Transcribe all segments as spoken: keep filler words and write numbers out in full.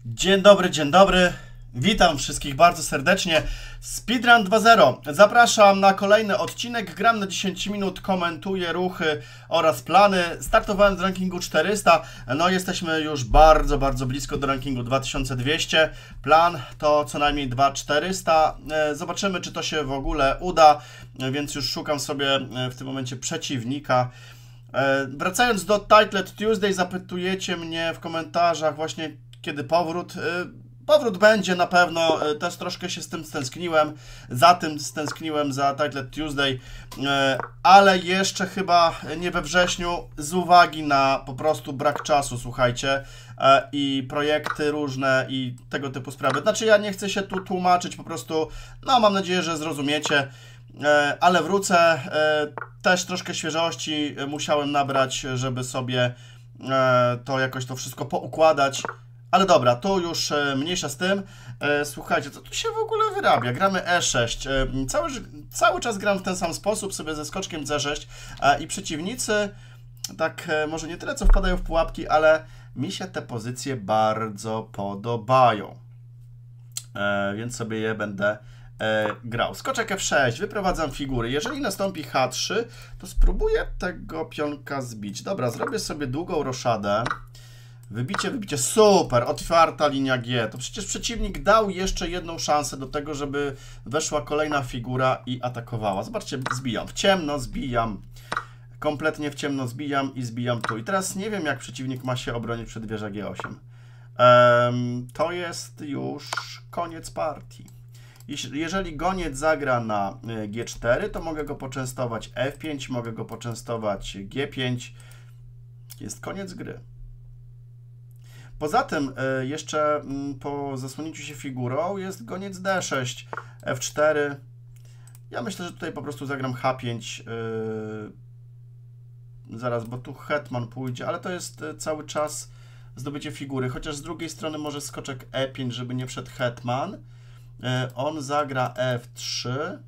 Dzień dobry, dzień dobry. Witam wszystkich bardzo serdecznie. Speedrun dwa zero. Zapraszam na kolejny odcinek. Gram na dziesięć minut, komentuję ruchy oraz plany. Startowałem z rankingu czterysta. No jesteśmy już bardzo, bardzo blisko do rankingu dwa tysiące dwieście. Plan to co najmniej dwa tysiące czterysta. Zobaczymy, czy to się w ogóle uda. Więc już szukam sobie w tym momencie przeciwnika. Wracając do Titlet Tuesday, zapytujecie mnie w komentarzach właśnie, kiedy powrót. Powrót będzie na pewno, też troszkę się z tym stęskniłem, za tym stęskniłem, za Titlet Tuesday, ale jeszcze chyba nie we wrześniu z uwagi na po prostu brak czasu, słuchajcie, i projekty różne i tego typu sprawy. Znaczy ja nie chcę się tu tłumaczyć, po prostu, no mam nadzieję, że zrozumiecie, ale wrócę, też troszkę świeżości musiałem nabrać, żeby sobie to jakoś to wszystko poukładać. Ale dobra, to już mniejsza z tym. Słuchajcie, co tu się w ogóle wyrabia? Gramy E sześć. Cały, cały czas gram w ten sam sposób, sobie ze skoczkiem C sześć i przeciwnicy, tak może nie tyle co wpadają w pułapki, ale mi się te pozycje bardzo podobają. Więc sobie je będę grał. Skoczek F sześć, wyprowadzam figury. Jeżeli nastąpi H trzy, to spróbuję tego pionka zbić. Dobra, zrobię sobie długą roszadę. Wybicie, wybicie, super, otwarta linia G. To przecież przeciwnik dał jeszcze jedną szansę do tego, żeby weszła kolejna figura i atakowała. Zobaczcie, zbijam w ciemno, zbijam, kompletnie w ciemno zbijam i zbijam tu. I teraz nie wiem, jak przeciwnik ma się obronić przed wieżą G osiem. Um, to jest już koniec partii. Jeżeli goniec zagra na G cztery, to mogę go poczęstować F pięć, mogę go poczęstować G pięć. Jest koniec gry. Poza tym jeszcze po zasłonięciu się figurą jest goniec D sześć, F cztery. Ja myślę, że tutaj po prostu zagram H pięć. Yy, zaraz, bo tu hetman pójdzie, ale to jest cały czas zdobycie figury. Chociaż z drugiej strony może skoczek E pięć, żeby nie wszedł hetman. Yy, on zagra F trzy.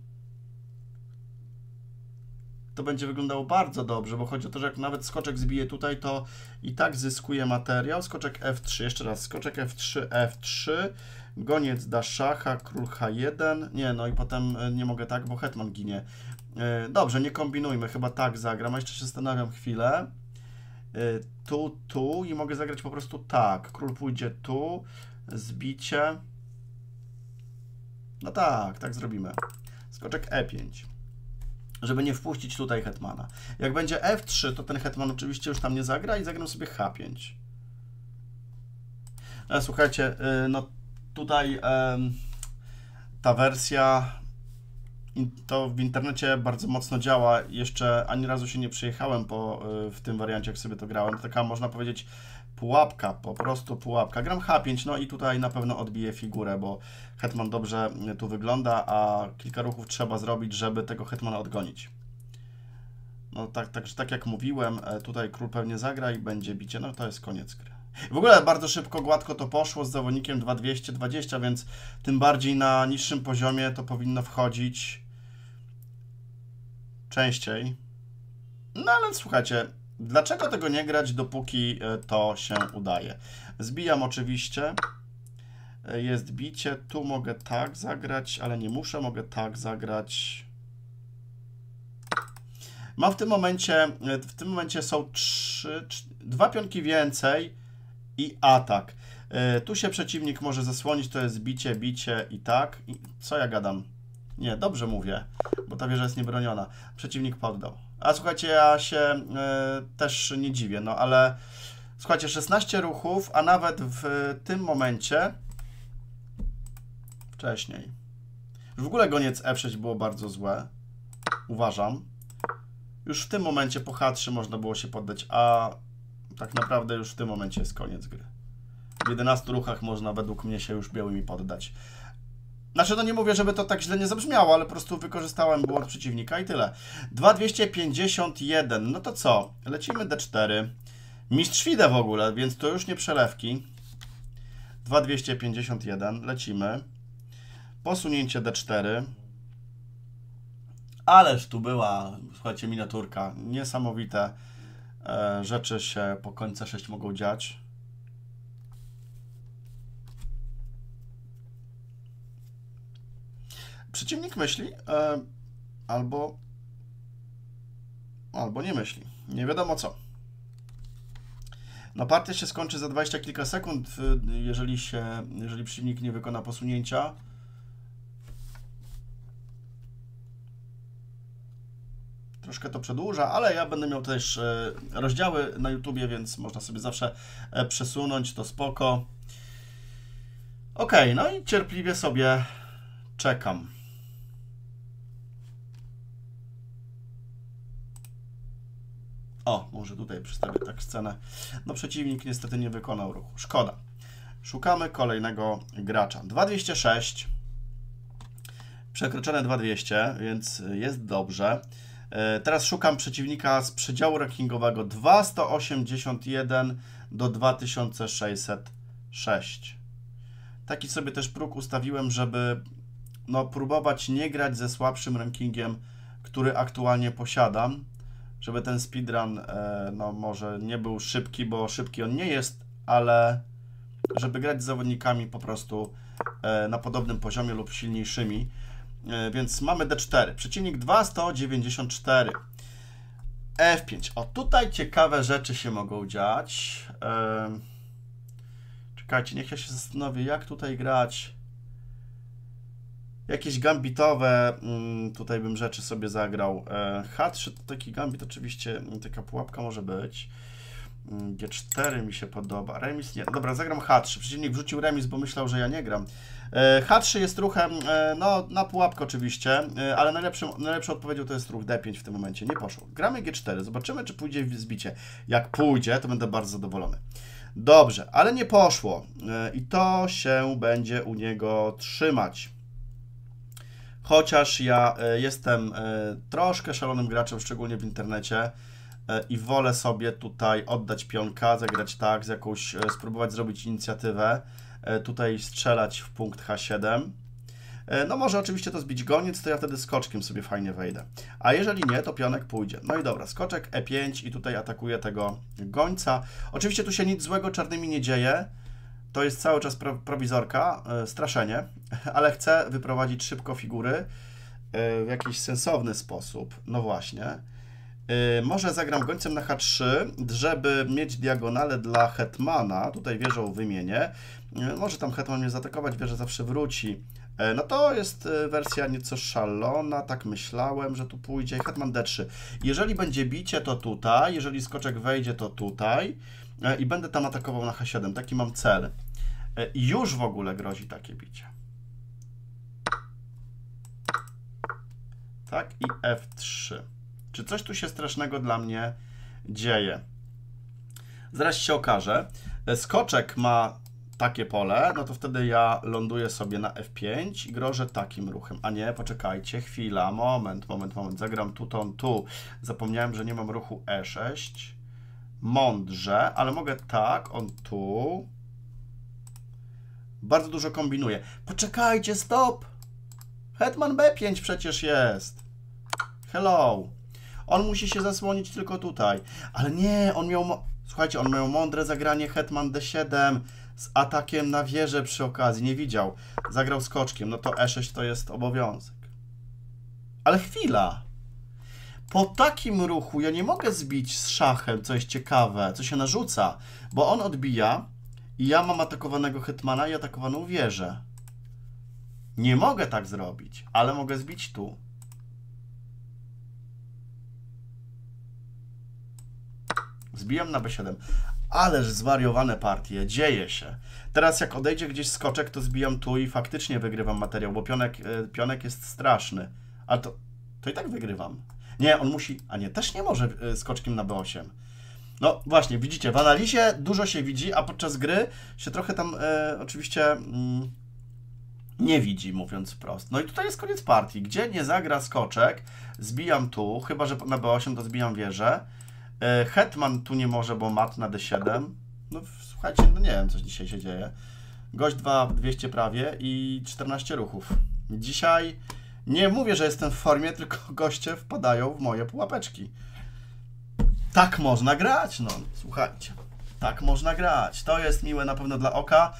To będzie wyglądało bardzo dobrze, bo chodzi o to, że jak nawet skoczek zbije tutaj, to i tak zyskuje materiał. Skoczek F trzy, jeszcze raz, skoczek F trzy, F trzy, goniec da szacha, król H jeden, nie, no i potem nie mogę tak, bo hetman ginie. Dobrze, nie kombinujmy, chyba tak zagram, a jeszcze się zastanawiam chwilę. Tu, tu i mogę zagrać po prostu tak, król pójdzie tu, zbicie. No tak, tak zrobimy. Skoczek E pięć. Żeby nie wpuścić tutaj hetmana. Jak będzie F trzy, to ten hetman oczywiście już tam nie zagra i zagram sobie H pięć. E, słuchajcie, y, no tutaj y, ta wersja to w internecie bardzo mocno działa. Jeszcze ani razu się nie przejechałem po, y, w tym wariancie, jak sobie to grałem. To taka, można powiedzieć, pułapka, po prostu pułapka. Gram H pięć, no i tutaj na pewno odbiję figurę, bo hetman dobrze tu wygląda, a kilka ruchów trzeba zrobić, żeby tego hetmana odgonić. No tak, tak, tak jak mówiłem, tutaj król pewnie zagra i będzie bicie, no to jest koniec gry. W ogóle bardzo szybko, gładko to poszło z zawodnikiem dwa tysiące dwieście dwadzieścia, więc tym bardziej na niższym poziomie to powinno wchodzić częściej. No ale słuchajcie, dlaczego tego nie grać, dopóki to się udaje? Zbijam oczywiście. Jest bicie. Tu mogę tak zagrać, ale nie muszę. Mogę tak zagrać. Mam w tym momencie, w tym momencie są trzy, dwa pionki więcej i atak. Tu się przeciwnik może zasłonić, to jest bicie, bicie i tak. I co ja gadam? Nie, dobrze mówię, bo ta wieża jest niebroniona. Przeciwnik poddał. A słuchajcie, ja się y, też nie dziwię, no ale słuchajcie, szesnaście ruchów, a nawet w tym momencie wcześniej. W ogóle goniec F sześć było bardzo złe, uważam. Już w tym momencie po H trzy można było się poddać, a tak naprawdę już w tym momencie jest koniec gry. W jedenastu ruchach można według mnie się już białymi poddać. Znaczy, no nie mówię, żeby to tak źle nie zabrzmiało, ale po prostu wykorzystałem błąd przeciwnika i tyle. dwa tysiące dwieście pięćdziesiąt jeden, no to co? Lecimy D cztery. Mistrz Fide w ogóle, więc to już nie przelewki. dwa tysiące dwieście pięćdziesiąt jeden, lecimy. Posunięcie D cztery. Ależ tu była, słuchajcie, miniaturka. Niesamowite e, rzeczy się po końcu C sześć mogą dziać. Przeciwnik myśli, e, albo, albo nie myśli. Nie wiadomo co. No partia się skończy za dwadzieścia kilka sekund, jeżeli się, jeżeli przeciwnik nie wykona posunięcia. Troszkę to przedłuża, ale ja będę miał też rozdziały na YouTubie, więc można sobie zawsze przesunąć, to spoko. Ok, no i cierpliwie sobie czekam. O, może tutaj przedstawię tak scenę. No przeciwnik niestety nie wykonał ruchu. Szkoda. Szukamy kolejnego gracza. dwa dwieście sześć. Przekroczone dwa dwieście, więc jest dobrze. Teraz szukam przeciwnika z przedziału rankingowego dwa sto osiemdziesiąt jeden do dwa tysiące sześćset sześć. Taki sobie też próg ustawiłem, żeby no, próbować nie grać ze słabszym rankingiem, który aktualnie posiadam. Żeby ten speedrun e, no, może nie był szybki, bo szybki on nie jest, ale żeby grać z zawodnikami po prostu e, na podobnym poziomie lub silniejszymi. E, więc mamy D cztery. Przeciwnik dwa sto dziewięćdziesiąt cztery. F pięć. O, tutaj ciekawe rzeczy się mogą dziać. E, czekajcie, niech ja się zastanowię, jak tutaj grać. Jakieś gambitowe, tutaj bym rzeczy sobie zagrał. H trzy to taki gambit, oczywiście taka pułapka może być. G cztery mi się podoba. Remis nie. Dobra, zagram H trzy. Przeciwnik wrzucił remis, bo myślał, że ja nie gram. H trzy jest ruchem, no na pułapkę oczywiście, ale najlepszym, najlepszą odpowiedzią to jest ruch D pięć w tym momencie. Nie poszło. Gramy G cztery. Zobaczymy, czy pójdzie w zbicie. Jak pójdzie, to będę bardzo zadowolony. Dobrze, ale nie poszło. I to się będzie u niego trzymać. Chociaż ja jestem troszkę szalonym graczem, szczególnie w internecie i wolę sobie tutaj oddać pionka, zagrać tak, z jakąś, spróbować zrobić inicjatywę, tutaj strzelać w punkt H siedem. No może oczywiście to zbić goniec, to ja wtedy skoczkiem sobie fajnie wejdę. A jeżeli nie, to pionek pójdzie. No i dobra, skoczek E pięć i tutaj atakuję tego gońca. Oczywiście tu się nic złego czarnymi nie dzieje. To jest cały czas pro, prowizorka, e, straszenie, ale chcę wyprowadzić szybko figury e, w jakiś sensowny sposób. No właśnie. E, może zagram gońcem na H trzy, żeby mieć diagonale dla hetmana. Tutaj wieżą wymienię. E, może tam hetman mnie zaatakować, wieża zawsze wróci. E, no to jest wersja nieco szalona, tak myślałem, że tu pójdzie. Hetman D trzy. Jeżeli będzie bicie, to tutaj. Jeżeli skoczek wejdzie, to tutaj. I będę tam atakował na H siedem. Taki mam cel. I już w ogóle grozi takie bicie. Tak, i F trzy. Czy coś tu się strasznego dla mnie dzieje? Zaraz się okaże. Skoczek ma takie pole, no to wtedy ja ląduję sobie na F pięć i grożę takim ruchem. A nie, poczekajcie, chwila, moment, moment, moment. Zagram tu, to, tu. Zapomniałem, że nie mam ruchu E sześć. Mądrze, ale mogę tak, on tu. Bardzo dużo kombinuję. Poczekajcie, stop! Hetman B pięć przecież jest. Hello. On musi się zasłonić tylko tutaj. Ale nie, on miał... Słuchajcie, on miał mądre zagranie Hetman D siedem z atakiem na wieżę przy okazji. Nie widział. Zagrał skoczkiem. No to E sześć to jest obowiązek. Ale chwila. Po takim ruchu ja nie mogę zbić z szachem, co jest ciekawe, co się narzuca, bo on odbija i ja mam atakowanego hetmana i atakowaną wieżę. Nie mogę tak zrobić, ale mogę zbić tu. Zbijam na B siedem. Ależ zwariowane partie, dzieje się. Teraz jak odejdzie gdzieś skoczek, to zbijam tu i faktycznie wygrywam materiał, bo pionek, pionek jest straszny. Ale to, to i tak wygrywam. Nie, on musi... A nie, też nie może skoczkiem na B osiem. No właśnie, widzicie, w analizie dużo się widzi, a podczas gry się trochę tam e, oczywiście mm, nie widzi, mówiąc wprost. No i tutaj jest koniec partii. Gdzie nie zagra skoczek, zbijam tu, chyba że na B osiem to zbijam wieżę. E, hetman tu nie może, bo mat na D siedem. No słuchajcie, no nie wiem, co dzisiaj się dzieje. Gość dwa dwieście prawie i czternaście ruchów. Dzisiaj... Nie mówię, że jestem w formie, tylko goście wpadają w moje pułapeczki. Tak można grać, no słuchajcie. Tak można grać. To jest miłe na pewno dla oka.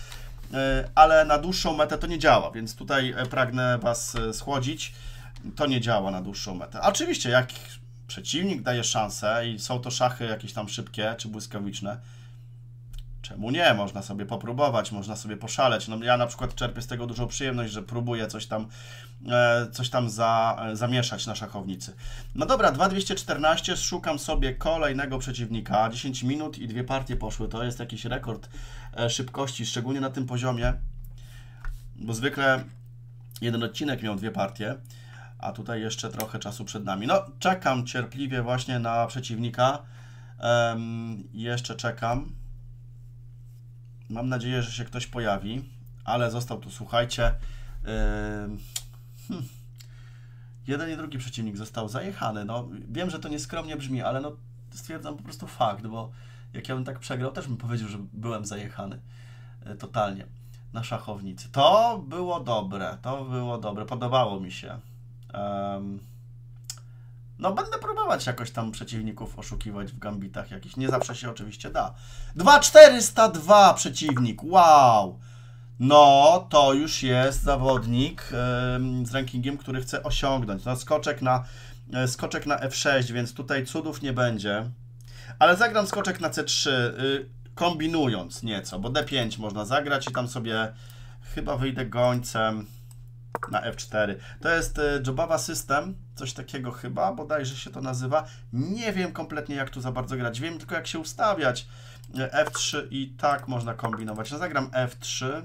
ale na dłuższą metę to nie działa, więc tutaj pragnę Was schłodzić. To nie działa na dłuższą metę. A oczywiście, jak przeciwnik daje szansę i są to szachy jakieś tam szybkie czy błyskawiczne, czemu nie? Można sobie popróbować, można sobie poszaleć. No ja na przykład czerpię z tego dużą przyjemność, że próbuję coś tam, e, coś tam za, e, zamieszać na szachownicy. No dobra, dwa dwieście czternaście, szukam sobie kolejnego przeciwnika. dziesięć minut i dwie partie poszły. To jest jakiś rekord e, szybkości, szczególnie na tym poziomie, bo zwykle jeden odcinek miał dwie partie, a tutaj jeszcze trochę czasu przed nami. No, czekam cierpliwie właśnie na przeciwnika. Um, jeszcze czekam. Mam nadzieję, że się ktoś pojawi, ale został tu, słuchajcie, yy, hmm, jeden i drugi przeciwnik został zajechany. No, wiem, że to nieskromnie brzmi, ale no, stwierdzam po prostu fakt, bo jak ja bym tak przegrał, też bym powiedział, że byłem zajechany yy, totalnie na szachownicy. To było dobre, to było dobre, podobało mi się. Um, No będę próbować jakoś tam przeciwników oszukiwać w gambitach jakichś. Nie zawsze się oczywiście da. dwa czterysta dwa przeciwnik. Wow! No to już jest zawodnik yy, z rankingiem, który chce osiągnąć. No skoczek na, yy, skoczek na F sześć, więc tutaj cudów nie będzie. Ale zagram skoczek na C trzy, yy, kombinując nieco, bo D pięć można zagrać i tam sobie chyba wyjdę gońcem na F cztery. To jest y, Jobowa System, coś takiego chyba, bodajże się to nazywa. Nie wiem kompletnie, jak tu za bardzo grać. Wiem tylko, jak się ustawiać. F trzy i tak można kombinować. No, zagram F trzy.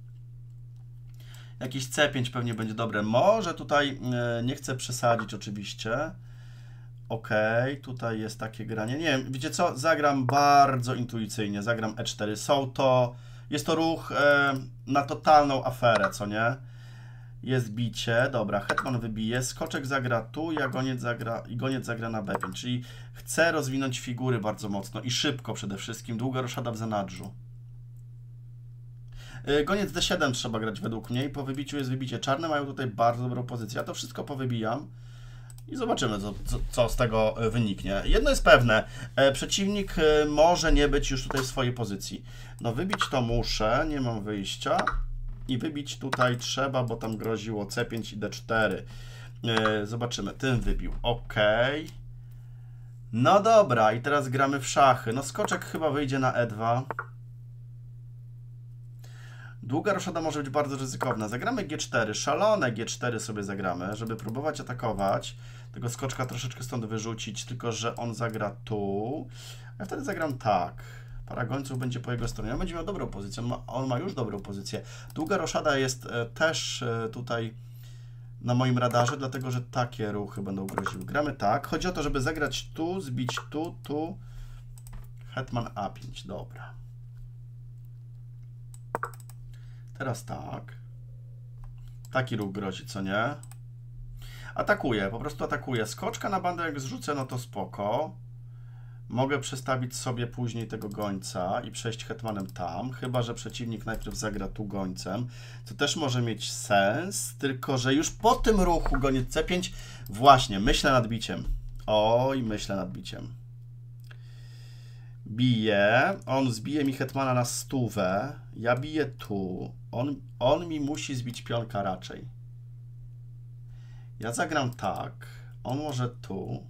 Jakiś C pięć pewnie będzie dobre. Może tutaj y, nie chcę przesadzić oczywiście. Ok, tutaj jest takie granie. Nie wiem, wiecie co? Zagram bardzo intuicyjnie. Zagram E cztery. Są to... Jest to ruch y, na totalną aferę, co nie? Jest bicie, dobra, hetman wybije, skoczek zagra tu, ja goniec zagra, i goniec zagra na B pięć, czyli chcę rozwinąć figury bardzo mocno i szybko przede wszystkim, długa roszada w zanadrzu. Yy, goniec D siedem trzeba grać według mnie i po wybiciu jest wybicie. Czarne mają tutaj bardzo dobrą pozycję, ja to wszystko powybijam i zobaczymy, co, co, co z tego wyniknie. Jedno jest pewne, e, przeciwnik e, może nie być już tutaj w swojej pozycji. No wybić to muszę, nie mam wyjścia. I wybić tutaj trzeba, bo tam groziło C pięć i D cztery. Yy, zobaczymy, tym wybił. Ok. No dobra, i teraz gramy w szachy. No skoczek chyba wyjdzie na E dwa. Długa roszada może być bardzo ryzykowna. Zagramy G cztery, szalone G cztery sobie zagramy, żeby próbować atakować. Tego skoczka troszeczkę stąd wyrzucić, tylko że on zagra tu. Ja wtedy zagram tak. Para gońców będzie po jego stronie. On będzie miał dobrą pozycję. On ma, on ma już dobrą pozycję. Długa roszada jest e, też e, tutaj na moim radarze, dlatego że takie ruchy będą groziły. Gramy tak. Chodzi o to, żeby zagrać tu, zbić tu, tu. Hetman A pięć. Dobra. Teraz tak. Taki ruch grozi, co nie? Atakuję, po prostu atakuję. Skoczka na bandę jak zrzucę, no to spoko. Mogę przestawić sobie później tego gońca i przejść hetmanem tam, chyba że przeciwnik najpierw zagra tu gońcem, co też może mieć sens, tylko że już po tym ruchu goniec C pięć, właśnie, myślę nad biciem. Oj, myślę nad biciem. Biję, on zbije mi hetmana na stówę, ja biję tu, on, on mi musi zbić pionka raczej. Ja zagram tak, on może tu.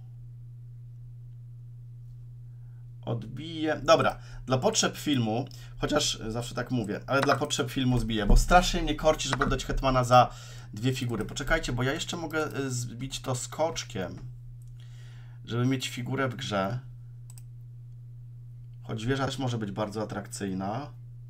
Odbiję. Dobra, dla potrzeb filmu, chociaż zawsze tak mówię, ale dla potrzeb filmu zbiję, bo strasznie mnie korci, żeby oddać hetmana za dwie figury. Poczekajcie, bo ja jeszcze mogę zbić to skoczkiem, żeby mieć figurę w grze. Choć wieża też może być bardzo atrakcyjna.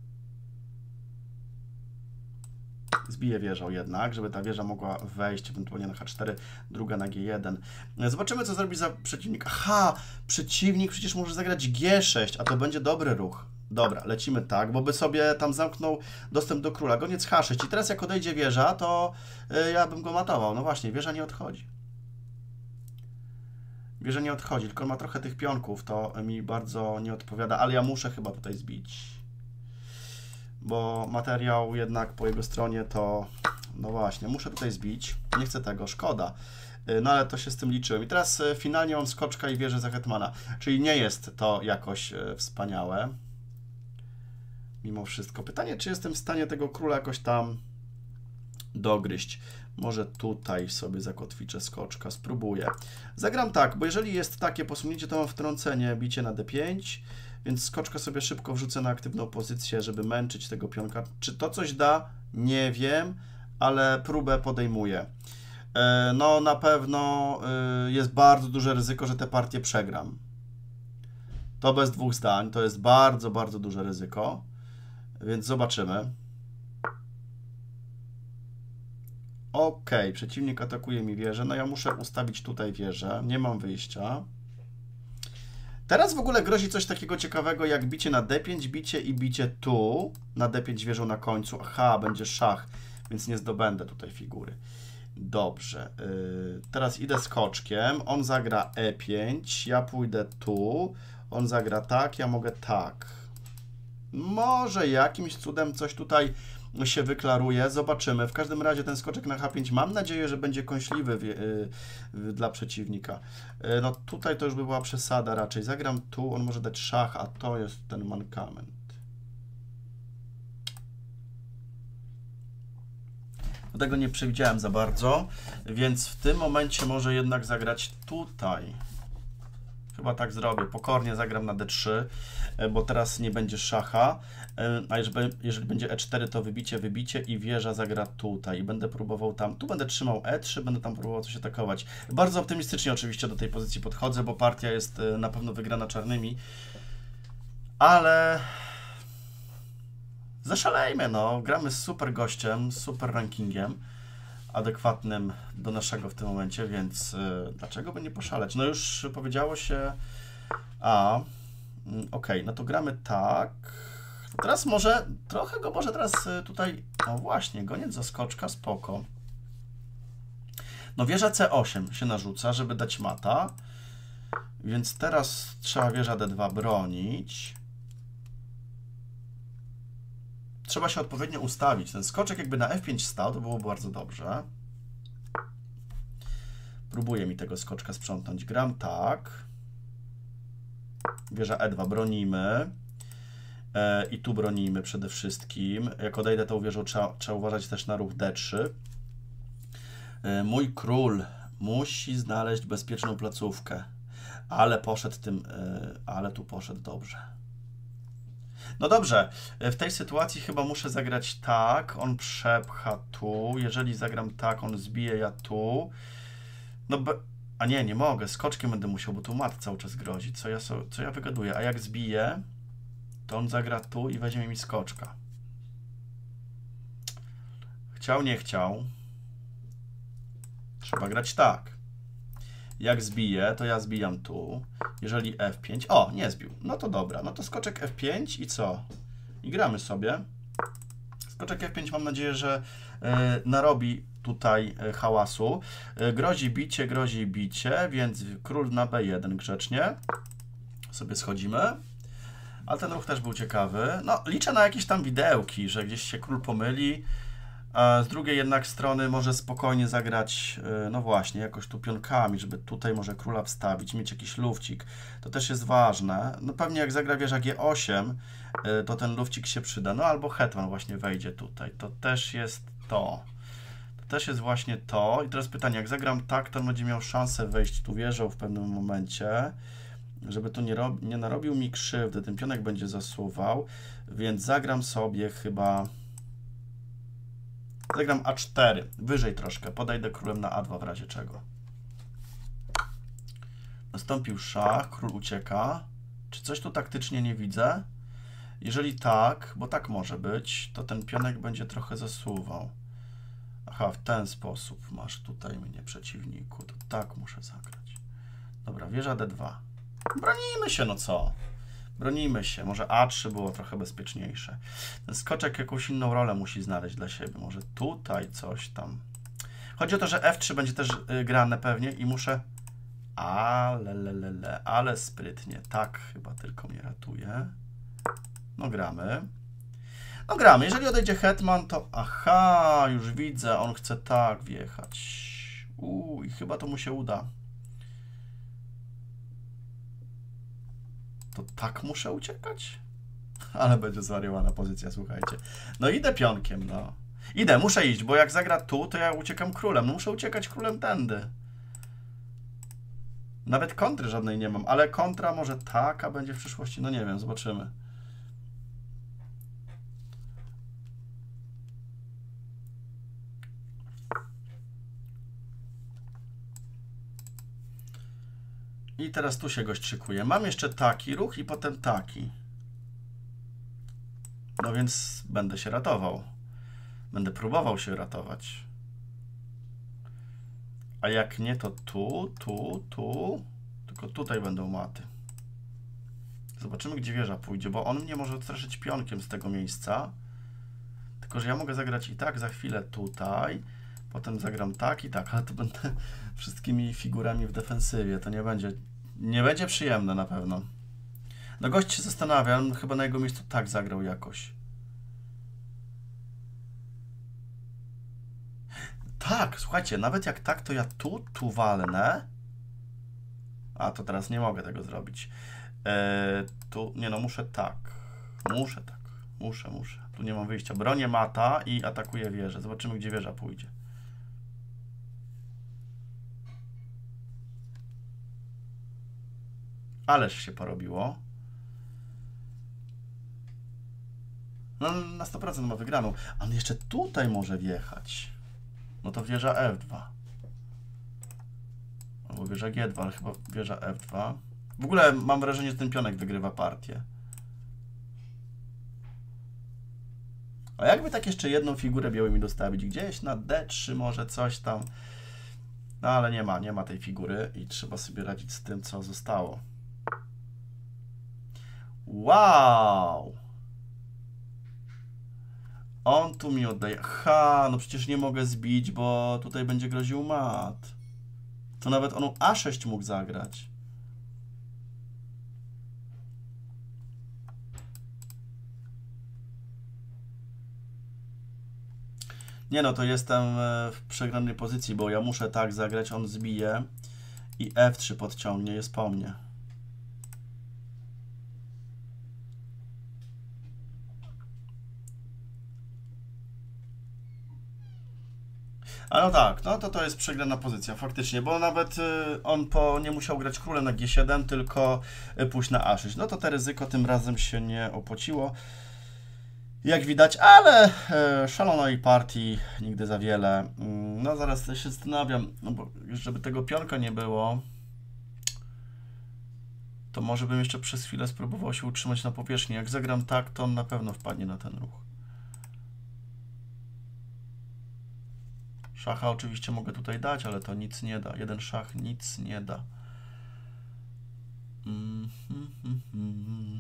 Zbiję wieżą jednak, żeby ta wieża mogła wejść ewentualnie na H cztery, druga na G jeden. Zobaczymy, co zrobi za przeciwnik. Aha, przeciwnik przecież może zagrać G sześć, a to będzie dobry ruch. Dobra, lecimy tak, bo by sobie tam zamknął dostęp do króla. Goniec H sześć i teraz jak odejdzie wieża, to yy, ja bym go matował. No właśnie, wieża nie odchodzi. Wieża nie odchodzi, tylko ma trochę tych pionków, to mi bardzo nie odpowiada, ale ja muszę chyba tutaj zbić. Bo materiał jednak po jego stronie to, no właśnie, muszę tutaj zbić, nie chcę tego, szkoda, no ale to się z tym liczyłem. I teraz finalnie mam skoczka i wieżę za hetmana, czyli nie jest to jakoś wspaniałe. Mimo wszystko. Pytanie, czy jestem w stanie tego króla jakoś tam dogryźć. Może tutaj sobie zakotwiczę skoczka, spróbuję. Zagram tak, bo jeżeli jest takie posunięcie, to mam wtrącenie, bicie na D pięć, więc skoczka sobie szybko wrzucę na aktywną pozycję, żeby męczyć tego pionka. Czy to coś da? Nie wiem, ale próbę podejmuję. No na pewno jest bardzo duże ryzyko, że tę partię przegram. To bez dwóch zdań, to jest bardzo, bardzo duże ryzyko, więc zobaczymy. Ok, przeciwnik atakuje mi wieżę, no ja muszę ustawić tutaj wieżę, nie mam wyjścia. Teraz w ogóle grozi coś takiego ciekawego jak bicie na D pięć, bicie i bicie tu, na D pięć wieżą na końcu. Aha, będzie szach, więc nie zdobędę tutaj figury. Dobrze, yy, teraz idę skoczkiem, on zagra E pięć, ja pójdę tu, on zagra tak, ja mogę tak. Może jakimś cudem coś tutaj się wyklaruje, zobaczymy. W każdym razie ten skoczek na H pięć mam nadzieję, że będzie kąśliwy w, yy, dla przeciwnika. Yy, no tutaj to już by była przesada raczej. Zagram tu, on może dać szach, a to jest ten mankament. Tego nie przewidziałem za bardzo, więc w tym momencie może jednak zagrać tutaj. Chyba tak zrobię. Pokornie zagram na D trzy, bo teraz nie będzie szacha, a jeżeli, jeżeli będzie E cztery, to wybicie, wybicie i wieża zagra tutaj. I będę próbował tam, tu będę trzymał E trzy, będę tam próbował coś atakować. Bardzo optymistycznie oczywiście do tej pozycji podchodzę, bo partia jest na pewno wygrana czarnymi, ale zaszalejmy, no. Gramy z super gościem, z super rankingiem, adekwatnym do naszego w tym momencie, więc yy, dlaczego by nie poszaleć? No już powiedziało się, a, yy, ok, no to gramy tak. Teraz może, trochę go może teraz yy, tutaj, no właśnie, goniec za skoczka, spoko. No wieża C osiem się narzuca, żeby dać mata, więc teraz trzeba wieża D dwa bronić. Trzeba się odpowiednio ustawić. Ten skoczek jakby na F pięć stał, to byłoby bardzo dobrze. Próbuję mi tego skoczka sprzątnąć. Gram tak. Wieża E dwa bronimy. E, I tu bronimy przede wszystkim. Jak odejdę tą wieżą, trzeba, trzeba uważać też na ruch D trzy. E, mój król musi znaleźć bezpieczną placówkę. Ale poszedł tym, e, ale tu poszedł dobrze. No dobrze, w tej sytuacji chyba muszę zagrać tak, on przepcha tu, jeżeli zagram tak, on zbije, ja tu. No be... A nie, nie mogę, skoczkiem będę musiał, bo tu mat cały czas grozi, co ja, so... co ja wygaduję. A jak zbiję, to on zagra tu i weźmie mi skoczka. Chciał, nie chciał. Trzeba grać tak. Jak zbiję, to ja zbijam tu. Jeżeli F pięć... O, nie zbił. No to dobra. No to skoczek F pięć i co? I gramy sobie. Skoczek F pięć mam nadzieję, że y, narobi tutaj y, hałasu. Y, grozi bicie, grozi bicie, więc król na B jeden grzecznie. Sobie schodzimy. Ale ten ruch też był ciekawy. No, liczę na jakieś tam widełki, że gdzieś się król pomyli. A z drugiej jednak strony może spokojnie zagrać, no właśnie, jakoś tu pionkami, żeby tutaj może króla wstawić, mieć jakiś lufcik. To też jest ważne. No pewnie jak zagra wieża G osiem, to ten lufcik się przyda. No albo hetman właśnie wejdzie tutaj. To też jest to. To też jest właśnie to. I teraz pytanie, jak zagram tak, to on będzie miał szansę wejść tu wieżą w pewnym momencie, żeby tu nie, rob nie narobił mi krzywdy. Ten pionek będzie zasuwał, więc zagram sobie chyba... Zagram A cztery, wyżej troszkę, podejdę królem na A dwa w razie czego. Nastąpił szach, król ucieka. Czy coś tu taktycznie nie widzę? Jeżeli tak, bo tak może być, to ten pionek będzie trochę zasuwał. Aha, w ten sposób masz tutaj mnie, przeciwniku, to tak muszę zagrać. Dobra, wieża D dwa. Bronimy się, no co? Bronimy się. Może A trzy było trochę bezpieczniejsze. Ten skoczek jakąś inną rolę musi znaleźć dla siebie. Może tutaj coś tam. Chodzi o to, że F trzy będzie też y, grane pewnie i muszę... Ale, le, le, le, ale sprytnie. Tak chyba tylko mnie ratuje. No gramy. No gramy. Jeżeli odejdzie hetman, to... Aha, już widzę. On chce tak wjechać. Uuu, i chyba to mu się uda. To tak muszę uciekać? Ale będzie zwariowana pozycja, słuchajcie. No idę pionkiem, no. Idę, muszę iść, bo jak zagra tu, to ja uciekam królem. No muszę uciekać królem tędy. Nawet kontry żadnej nie mam, ale kontra może taka będzie w przyszłości. No nie wiem, zobaczymy. I teraz tu się gość szykuje. Mam jeszcze taki ruch i potem taki. No więc będę się ratował. Będę próbował się ratować. A jak nie, to tu, tu, tu. Tylko tutaj będą maty. Zobaczymy, gdzie wieża pójdzie, bo on mnie może odstraszyć pionkiem z tego miejsca. Tylko że ja mogę zagrać i tak za chwilę tutaj. Potem zagram tak i tak, ale to będę wszystkimi figurami w defensywie. To nie będzie, nie będzie przyjemne na pewno. No gość się zastanawia, on chyba na jego miejscu tak zagrał jakoś. Tak, słuchajcie, nawet jak tak, to ja tu, tu walnę. A, to teraz nie mogę tego zrobić. Eee, tu, nie no, muszę tak. Muszę tak. Muszę, muszę. Tu nie mam wyjścia. Bronię mata i atakuję wieżę. Zobaczymy, gdzie wieża pójdzie. Ależ się porobiło. No, na sto procent ma wygraną. A on jeszcze tutaj może wjechać. No to wieża F dwa. Albo wieża G dwa, ale chyba wieża F dwa. W ogóle mam wrażenie, że ten pionek wygrywa partię. A jakby tak jeszcze jedną figurę białą mi dostawić? Gdzieś na D trzy może coś tam. No ale nie ma, nie ma tej figury i trzeba sobie radzić z tym, co zostało. Wow! On tu mi oddaje. Ha, no przecież nie mogę zbić, bo tutaj będzie groził mat. To nawet on A sześć mógł zagrać. Nie no, to jestem w przegranej pozycji, bo ja muszę tak zagrać, on zbije i F trzy podciągnie, jest po mnie. Ale no tak, no to to jest przegrana pozycja faktycznie, bo nawet y, on po, nie musiał grać królem na G siedem, tylko y, pójść na A sześć. No to te ryzyko tym razem się nie opłaciło, jak widać, ale y, szalonej partii nigdy za wiele. Y, no zaraz się zastanawiam, no bo żeby tego pionka nie było, to może bym jeszcze przez chwilę spróbował się utrzymać na powierzchni. Jak zagram tak, to on na pewno wpadnie na ten ruch. Szacha oczywiście mogę tutaj dać, ale to nic nie da. Jeden szach nic nie da. Mm -hmm.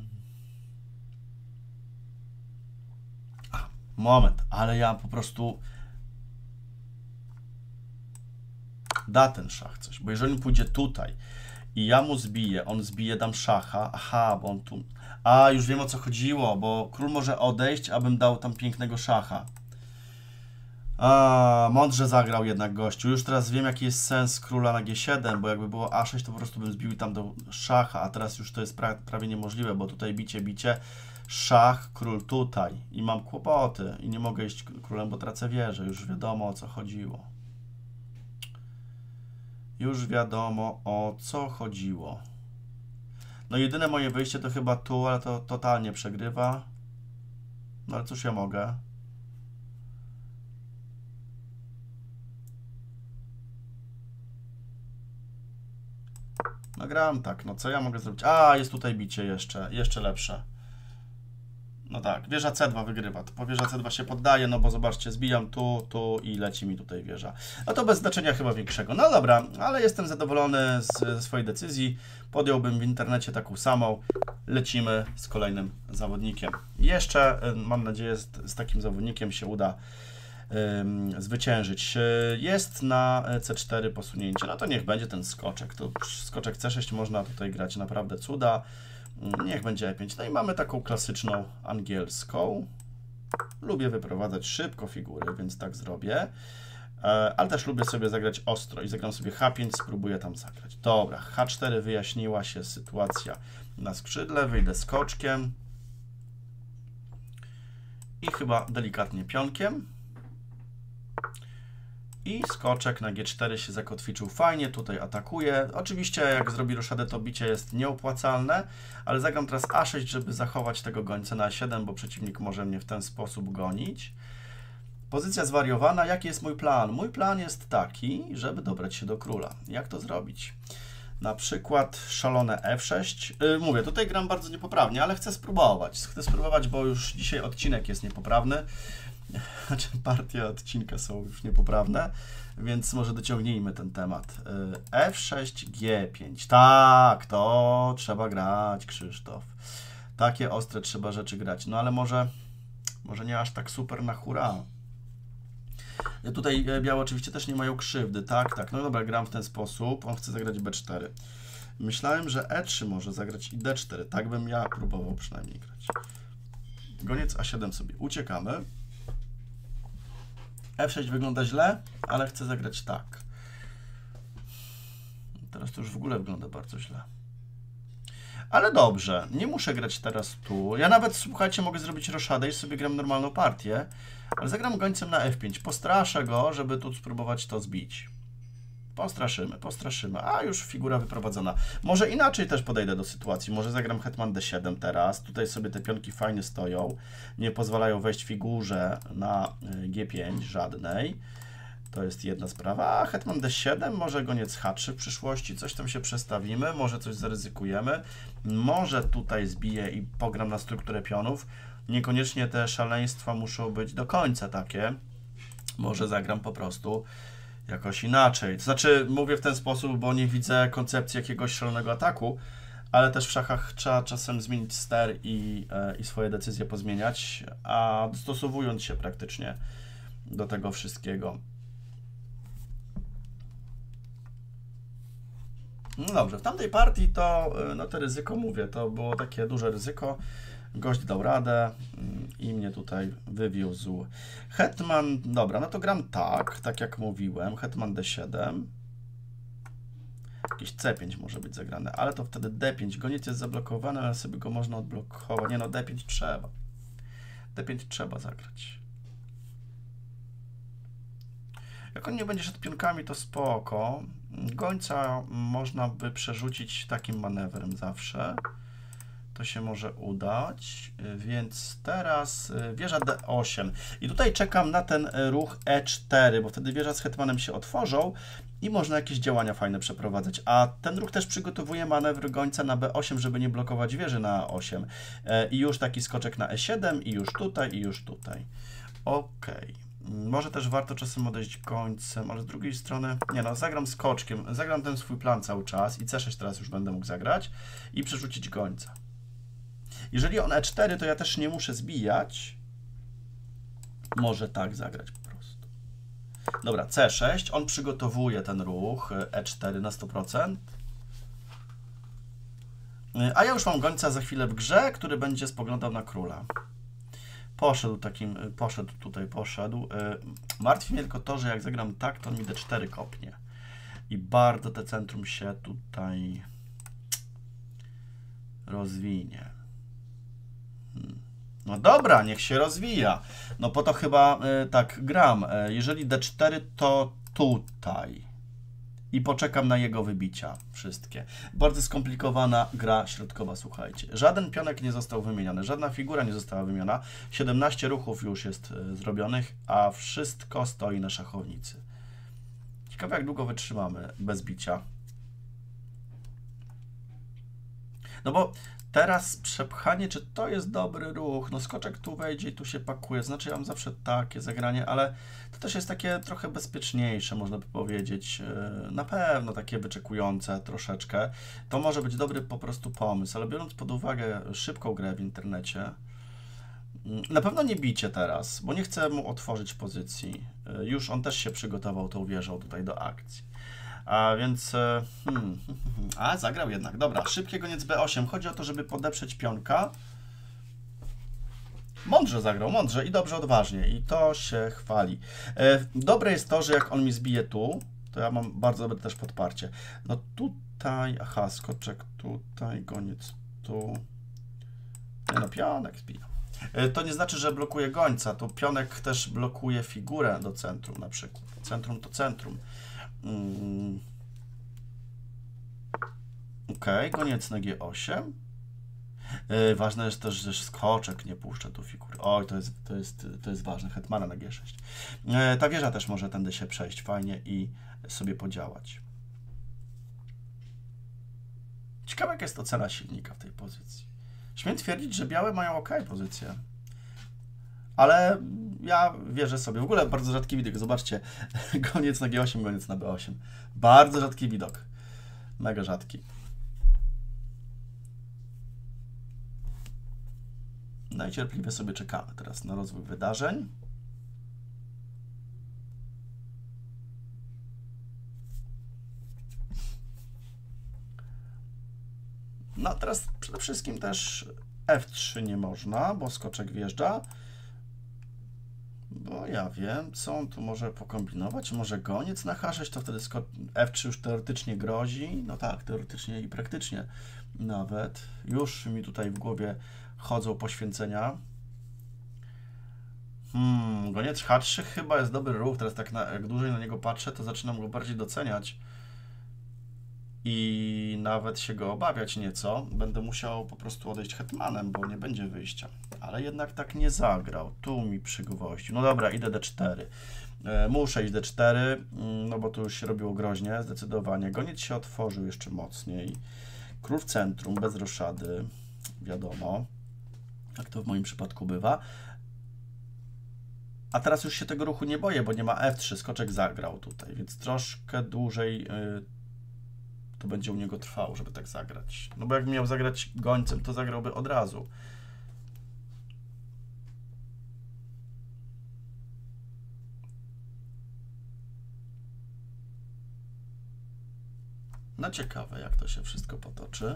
A, moment, ale ja po prostu da ten szach coś, bo jeżeli pójdzie tutaj i ja mu zbiję, on zbije, dam szacha, aha, bo on tu... A, już wiem, o co chodziło, bo król może odejść, abym dał tam pięknego szacha. A, mądrze zagrał jednak gościu. Już teraz wiem, jaki jest sens króla na G siedem, bo jakby było A sześć, to po prostu bym zbił tam do szacha, a teraz już to jest pra prawie niemożliwe, bo tutaj bicie, bicie, szach, król tutaj i mam kłopoty i nie mogę iść królem, bo tracę wieżę. Już wiadomo, o co chodziło. Już wiadomo, o co chodziło. No jedyne moje wyjście to chyba tu, ale to totalnie przegrywa. No ale cóż ja mogę? No gram tak, no co ja mogę zrobić? A, jest tutaj bicie jeszcze, jeszcze lepsze. No tak, wieża C dwa wygrywa, to po wieża C dwa się poddaje, no bo zobaczcie, zbijam tu, tu i leci mi tutaj wieża. No to bez znaczenia chyba większego. No dobra, ale jestem zadowolony z swojej decyzji. Podjąłbym w internecie taką samą. Lecimy z kolejnym zawodnikiem. Jeszcze, mam nadzieję, z, z takim zawodnikiem się uda ym, zwyciężyć. Jest na C cztery posunięcie, no to niech będzie ten skoczek. To skoczek C sześć można tutaj grać naprawdę cuda. Niech będzie E pięć. No i mamy taką klasyczną angielską. Lubię wyprowadzać szybko figury, więc tak zrobię. Ale też lubię sobie zagrać ostro i zagram sobie H pięć, spróbuję tam zagrać. Dobra, H cztery wyjaśniła się sytuacja na skrzydle, wyjdę skoczkiem. i chyba delikatnie pionkiem. I skoczek na G cztery się zakotwiczył fajnie, tutaj atakuje. Oczywiście jak zrobi roszadę, to bicie jest nieopłacalne, ale zagram teraz A sześć, żeby zachować tego gońca na A siedem, bo przeciwnik może mnie w ten sposób gonić. Pozycja zwariowana. Jaki jest mój plan? Mój plan jest taki, żeby dobrać się do króla. Jak to zrobić? Na przykład szalone F sześć. Yy, mówię, tutaj gram bardzo niepoprawnie, ale chcę spróbować. Chcę spróbować, bo już dzisiaj odcinek jest niepoprawny. Znaczy partie odcinka są już niepoprawne, więc może dociągnijmy ten temat. F sześć, G pięć. Tak, to trzeba grać, Krzysztof. Takie ostre trzeba rzeczy grać. No ale może, może nie aż tak super na hura. Tutaj białe oczywiście też nie mają krzywdy. Tak, tak. No dobra, gram w ten sposób. On chce zagrać B cztery. Myślałem, że E trzy może zagrać i D cztery. Tak bym ja próbował przynajmniej grać. Goniec A siedem sobie uciekamy. F sześć wygląda źle, ale chcę zagrać tak. Teraz to już w ogóle wygląda bardzo źle. Ale dobrze, nie muszę grać teraz tu. Ja nawet, słuchajcie, mogę zrobić roszadę i sobie gram normalną partię, ale zagram gońcem na F pięć. Postraszę go, żeby tu spróbować to zbić. Postraszymy, postraszymy. A, już figura wyprowadzona. Może inaczej też podejdę do sytuacji. Może zagram hetman D siedem teraz. Tutaj sobie te pionki fajnie stoją. Nie pozwalają wejść figurze na G pięć żadnej. To jest jedna sprawa. A hetman D siedem, może goniec H trzy w przyszłości. Coś tam się przestawimy. Może coś zaryzykujemy. Może tutaj zbiję i pogram na strukturę pionów. Niekoniecznie te szaleństwa muszą być do końca takie. Może zagram po prostu jakoś inaczej. To znaczy, mówię w ten sposób, bo nie widzę koncepcji jakiegoś szalonego ataku, ale też w szachach trzeba czasem zmienić ster i, e, i swoje decyzje pozmieniać, a dostosowując się praktycznie do tego wszystkiego. No dobrze, w tamtej partii to, no to ryzyko, mówię, to było takie duże ryzyko. Gość dał radę i mnie tutaj wywiózł. Hetman, dobra, no to gram tak, tak jak mówiłem. Hetman D siedem. Jakiś C pięć może być zagrane, ale to wtedy D pięć. Goniec jest zablokowany, ale sobie go można odblokować. Nie no, D pięć trzeba. D pięć trzeba zagrać. Jak on nie będzie szedł pionkami, to spoko. Gońca można by przerzucić takim manewrem zawsze. To się może udać, więc teraz wieża D osiem. I tutaj czekam na ten ruch E cztery, bo wtedy wieża z hetmanem się otworzą i można jakieś działania fajne przeprowadzać. A ten ruch też przygotowuje manewr gońca na B osiem, żeby nie blokować wieży na A osiem. I już taki skoczek na E siedem, i już tutaj, i już tutaj. Ok. Może też warto czasem odejść gońcem, ale z drugiej strony, nie no, zagram skoczkiem. Zagram ten swój plan cały czas i C sześć teraz już będę mógł zagrać i przerzucić gońca. Jeżeli on E cztery, to ja też nie muszę zbijać. Może tak zagrać po prostu. Dobra, C sześć. On przygotowuje ten ruch E cztery na sto procent. A ja już mam gońca za chwilę w grze, który będzie spoglądał na króla. Poszedł takim, poszedł tutaj, poszedł. Martwi mnie tylko to, że jak zagram tak, to on mi D cztery kopnie. I bardzo te centrum się tutaj rozwinie. No dobra, niech się rozwija. No po to chyba y, tak gram. Y, jeżeli D cztery, to tutaj. I poczekam na jego wybicia. Wszystkie. Bardzo skomplikowana gra środkowa, słuchajcie. Żaden pionek nie został wymieniony, żadna figura nie została wymieniona. siedemnaście ruchów już jest y, zrobionych, a wszystko stoi na szachownicy. Ciekawe, jak długo wytrzymamy bez bicia. No bo teraz przepchanie, czy to jest dobry ruch? No skoczek tu wejdzie i tu się pakuje. Znaczy ja mam zawsze takie zagranie, ale to też jest takie trochę bezpieczniejsze, można by powiedzieć. Na pewno takie wyczekujące troszeczkę. To może być dobry po prostu pomysł, ale biorąc pod uwagę szybką grę w internecie, na pewno nie bicie teraz, bo nie chcę mu otworzyć pozycji. Już on też się przygotował tą wieżą tutaj do akcji. A więc, hmm, a zagrał jednak, dobra, szybkie goniec B osiem, chodzi o to, żeby podeprzeć pionka. Mądrze zagrał, mądrze i dobrze, odważnie i to się chwali. E, dobre jest to, że jak on mi zbije tu, to ja mam bardzo dobre też podparcie. No tutaj, aha, skoczek tutaj, goniec tu, nie no, pionek zbija. To nie znaczy, że blokuje gońca. To pionek też blokuje figurę do centrum na przykład. Centrum to centrum. Mm. Ok, goniec na G osiem. Yy, ważne jest też, że skoczek nie puszcza tu figury. Oj, to jest, to jest, to jest ważne. Hetmana na G sześć. Yy, ta wieża też może tędy się przejść fajnie i sobie podziałać. Ciekawe, jaka jest ocena silnika w tej pozycji. Śmiem twierdzić, że białe mają ok pozycję. Ale ja wierzę sobie. W ogóle bardzo rzadki widok. Zobaczcie. Goniec na G osiem, goniec na B osiem. Bardzo rzadki widok. Mega rzadki. No i cierpliwie sobie czekamy teraz na rozwój wydarzeń. No teraz przede wszystkim też F trzy nie można, bo skoczek wjeżdża. Bo ja wiem, co on tu może pokombinować. Może goniec na H sześć, to wtedy F trzy już teoretycznie grozi. No tak, teoretycznie i praktycznie nawet. Już mi tutaj w głowie chodzą poświęcenia. Hmm, goniec H trzy chyba jest dobry ruch. Teraz tak na, jak dłużej na niego patrzę, to zaczynam go bardziej doceniać. I nawet się go obawiać nieco. Będę musiał po prostu odejść hetmanem, bo nie będzie wyjścia. Ale jednak tak nie zagrał. Tu mi przygwoździł. No dobra, idę D cztery. E, muszę iść D cztery, no bo tu już się robiło groźnie, zdecydowanie. Goniec się otworzył jeszcze mocniej. Król w centrum, bez roszady. Wiadomo, jak to w moim przypadku bywa. A teraz już się tego ruchu nie boję, bo nie ma F trzy. Skoczek zagrał tutaj, więc troszkę dłużej... Yy, to będzie u niego trwało, żeby tak zagrać. No bo jak miał zagrać gońcem, to zagrałby od razu. No ciekawe, jak to się wszystko potoczy.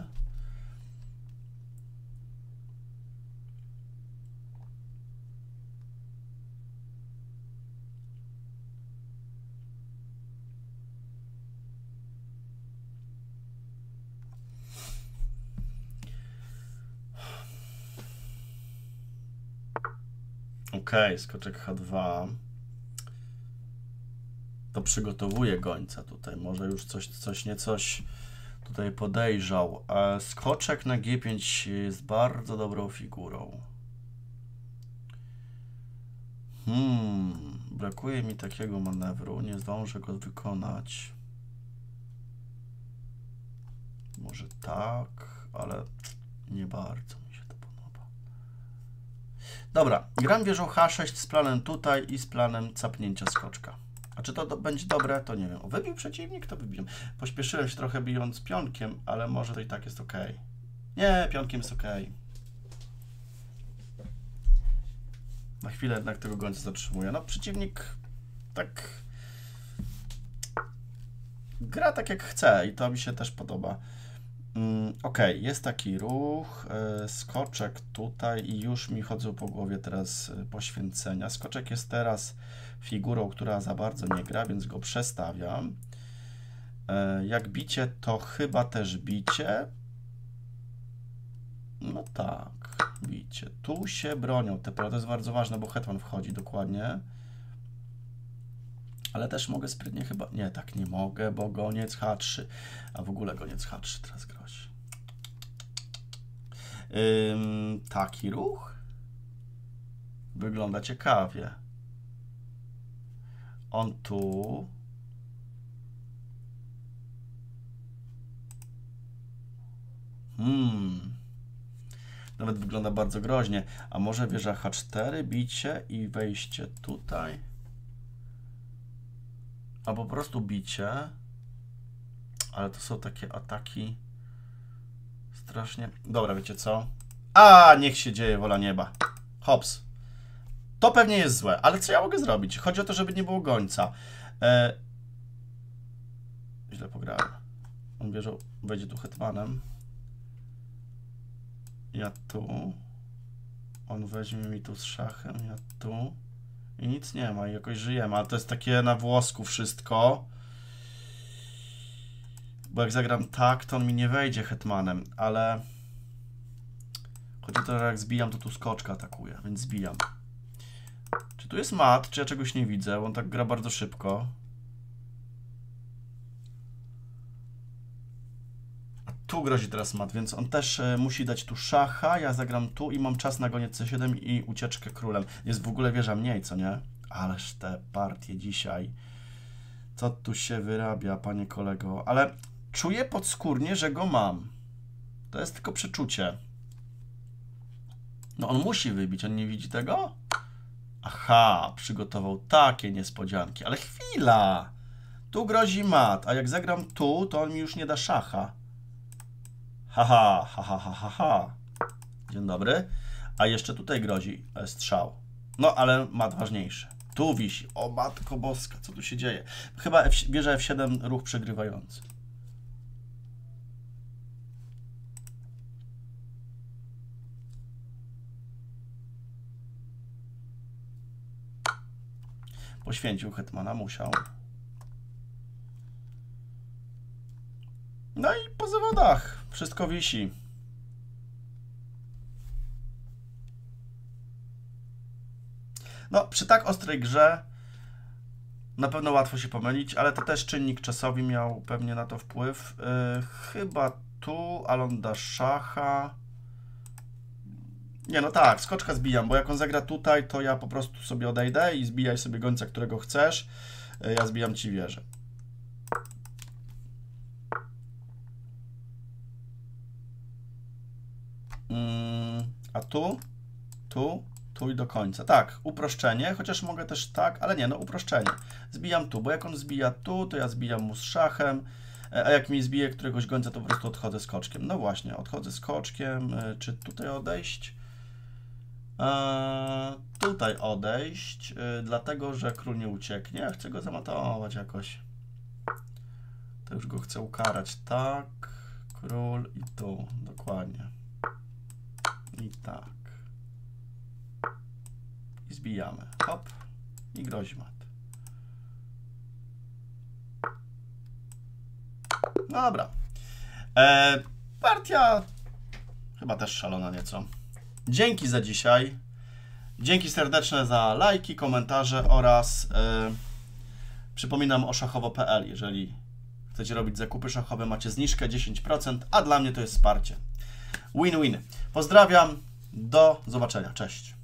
Ok, skoczek H dwa. To przygotowuje gońca tutaj. Może już coś, coś nie coś tutaj podejrzał. A skoczek na G pięć jest bardzo dobrą figurą. Hmm, brakuje mi takiego manewru. Nie zdążę go wykonać. Może tak, ale nie bardzo. Dobra, gram wieżą H sześć z planem tutaj i z planem capnięcia skoczka. A czy to do, będzie dobre, to nie wiem. O, wybił przeciwnik, to wybiłem. Pośpieszyłem się trochę bijąc pionkiem, ale może to i tak jest ok. Nie, pionkiem jest ok. Na chwilę jednak tego gońca zatrzymuję. No, przeciwnik tak gra tak jak chce i to mi się też podoba. Ok, jest taki ruch, skoczek tutaj i już mi chodzą po głowie teraz poświęcenia. Skoczek jest teraz figurą, która za bardzo nie gra, więc go przestawiam. Jak bicie, to chyba też bicie. No tak, bicie. Tu się bronią te pola, to jest bardzo ważne, bo hetman wchodzi dokładnie. Ale też mogę sprytnie chyba... Nie, tak nie mogę, bo goniec H trzy. A w ogóle goniec H trzy teraz grozi. Ym, taki ruch wygląda ciekawie. On tu... Hmm... Nawet wygląda bardzo groźnie. A może wieża H cztery, bicie i wejście tutaj? A po prostu bicie, ale to są takie ataki strasznie... Dobra, wiecie co? A, niech się dzieje, wola nieba. Hops. To pewnie jest złe, ale co ja mogę zrobić? Chodzi o to, żeby nie było gońca. E... Źle pograłem. On bierze, wejdzie tu hetmanem. Ja tu. On weźmie mi tu z szachem, ja tu. I nic nie ma, i jakoś żyjemy, ale to jest takie na włosku wszystko. Bo jak zagram tak, to on mi nie wejdzie hetmanem, ale Chodzi o to, że jak zbijam, to tu skoczka atakuje, więc zbijam. Czy tu jest mat, czy ja czegoś nie widzę? Bo on tak gra bardzo szybko. A tu grozi teraz mat, więc on też e, musi dać tu szacha. Ja zagram tu i mam czas na goniec C siedem i ucieczkę królem. Jest w ogóle wieża mniej, co nie? Ależ te partie dzisiaj. Co tu się wyrabia, panie kolego? Ale czuję podskórnie, że go mam. To jest tylko przeczucie. No on musi wybić, on nie widzi tego? Aha, przygotował takie niespodzianki. Ale chwila! Tu grozi mat, a jak zagram tu, to on mi już nie da szacha. Haha, haha, haha, ha, ha. Dzień dobry. A jeszcze tutaj grozi strzał. No, ale mat ważniejszy. Tu wisi. O matko boska, co tu się dzieje? Chyba F, bierze F siedem ruch przegrywający. Poświęcił hetmana, musiał. No i po zawodach. Wszystko wisi. No, przy tak ostrej grze na pewno łatwo się pomylić, ale to też czynnik czasowy miał pewnie na to wpływ. Yy, chyba tu, ale on da szacha. Nie, no tak, skoczka zbijam, bo jak on zagra tutaj, to ja po prostu sobie odejdę i zbijaj sobie gońca, którego chcesz. Yy, ja zbijam ci wieżę. Yy, a tu? Tu? Tu i do końca. Tak, uproszczenie, chociaż mogę też tak, ale nie, no uproszczenie. Zbijam tu, bo jak on zbija tu, to ja zbijam mu z szachem, a jak mi zbije któregoś gońca, to po prostu odchodzę skoczkiem. No właśnie, odchodzę skoczkiem. Czy tutaj odejść? Eee, tutaj odejść, yy, dlatego, że król nie ucieknie. Chcę go zamatować jakoś. To już go chcę ukarać. Tak, król i tu, dokładnie. I tak. I zbijamy. Hop. I grozi mat. No dobra. E, partia chyba też szalona nieco. Dzięki za dzisiaj. Dzięki serdeczne za lajki, komentarze oraz e, przypominam o szachowo kropka p l. Jeżeli chcecie robić zakupy szachowe, macie zniżkę dziesięć procent, a dla mnie to jest wsparcie. Win-win. Pozdrawiam. Do zobaczenia. Cześć.